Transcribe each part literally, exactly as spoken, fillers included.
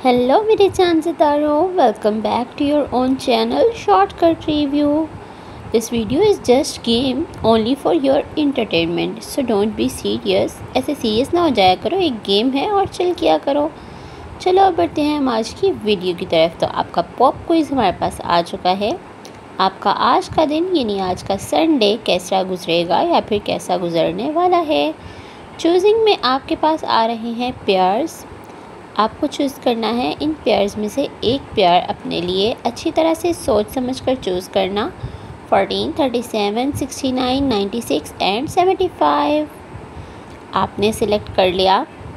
Hello मेरे चांद सितारों, welcome back to your own channel shortcut review. This video is just game only for your entertainment, so don't be serious. ऐसे serious ना हो जाया करो, एक गेम है और चिल किया करो। चलो अब बढ़ते हैं हम आज की वीडियो की तरफ। तो आपका पॉप क्विज़ हमारे पास आ चुका है। आपका आज का दिन यानी आज का संडे कैसा गुजरेगा या फिर कैसा गुजरने वाला है। चूजिंग में आपके पास आ रहे हैं पेयर्स। आपको चूज़ करना है इन पेयर्स में से एक पेयर अपने लिए अच्छी तरह से सोच समझकर चूज़ करना। Fourteen, thirty seven, sixty nine, ninety six and seventy five आपने सिलेक्ट कर लिया।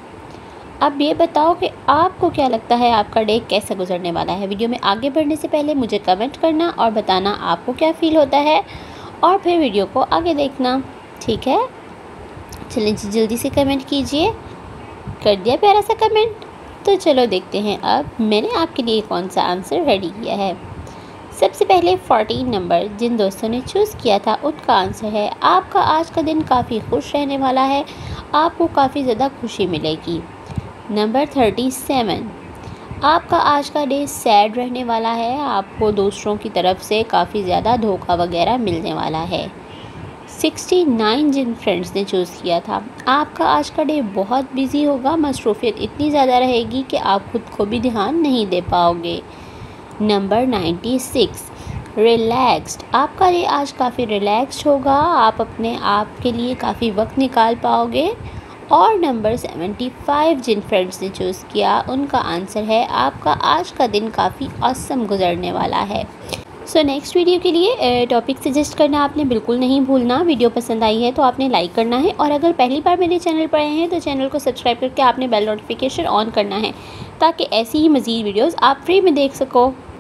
अब ये बताओ कि आपको क्या लगता है आपका डे कैसा गुजरने वाला है। वीडियो में आगे बढ़ने से पहले मुझे कमेंट करना और बताना आपको क्या फ़ील होता है और फिर वीडियो को आगे देखना, ठीक है। चलिए जी जल्दी से कमेंट कीजिए। कर दिया प्यारा सा कमेंट। तो चलो देखते हैं अब मैंने आपके लिए कौन सा आंसर रेडी किया है। सबसे पहले फोर्टीन नंबर जिन दोस्तों ने चूज़ किया था उनका आंसर है आपका आज का दिन काफ़ी खुश रहने वाला है, आपको काफ़ी ज़्यादा खुशी मिलेगी। नंबर थर्टी सेवन आपका आज का डे सैड रहने वाला है, आपको दूसरों की तरफ से काफ़ी ज़्यादा धोखा वगैरह मिलने वाला है। सिक्सटी नाइन जिन फ्रेंड्स ने चूज़ किया था आपका आज का डे बहुत बिजी होगा, मसरूफियत इतनी ज़्यादा रहेगी कि आप खुद को भी ध्यान नहीं दे पाओगे। नंबर नाइन्टी सिक्स रिलैक्स्ड आपका डे आज काफ़ी रिलैक्स्ड होगा, आप अपने आप के लिए काफ़ी वक्त निकाल पाओगे। और नंबर सेवेंटी फाइव जिन फ्रेंड्स ने चूज़ किया उनका आंसर है आपका आज का दिन काफ़ी ऑसम गुजरने वाला है। सो नेक्स्ट वीडियो के लिए टॉपिक सजेस्ट करना आपने बिल्कुल नहीं भूलना। वीडियो पसंद आई है तो आपने लाइक करना है और अगर पहली बार मेरे चैनल पर आए हैं तो चैनल को सब्सक्राइब करके आपने बेल नोटिफिकेशन ऑन करना है ताकि ऐसी ही मज़ीद वीडियोस आप फ्री में देख सको।